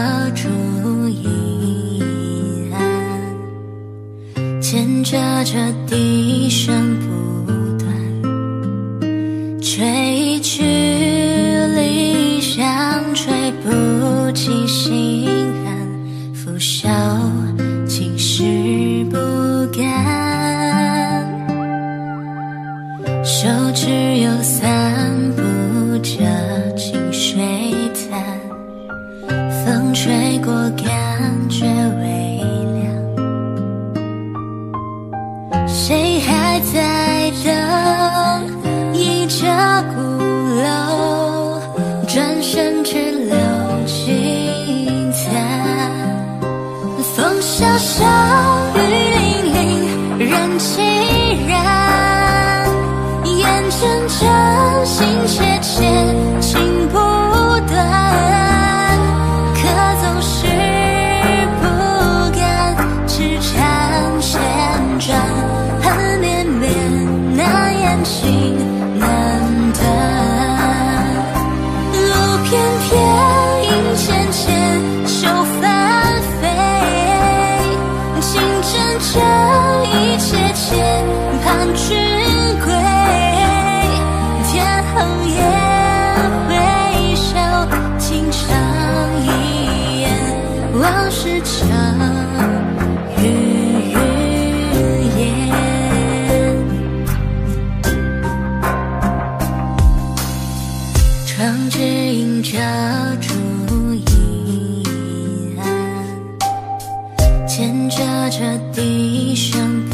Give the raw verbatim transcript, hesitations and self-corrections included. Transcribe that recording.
烛一暗，牵着这笛声不断，吹去离香，吹不起心寒，拂晓竟是不甘，手只有散步着清水潭，风吹过感觉微凉，谁还在等一家鼓楼，转身只留轻叹，风萧萧雨霖铃，人凄然，眼睁睁心切切情不断，可总是不甘，痴缠千转，恨绵绵难言情难断，路翩翩影浅浅秋翻飞，情真真意切切盼君归，天黑夜回首听长一眼，往事成云烟，窗只映着烛一暗，牵着这笛声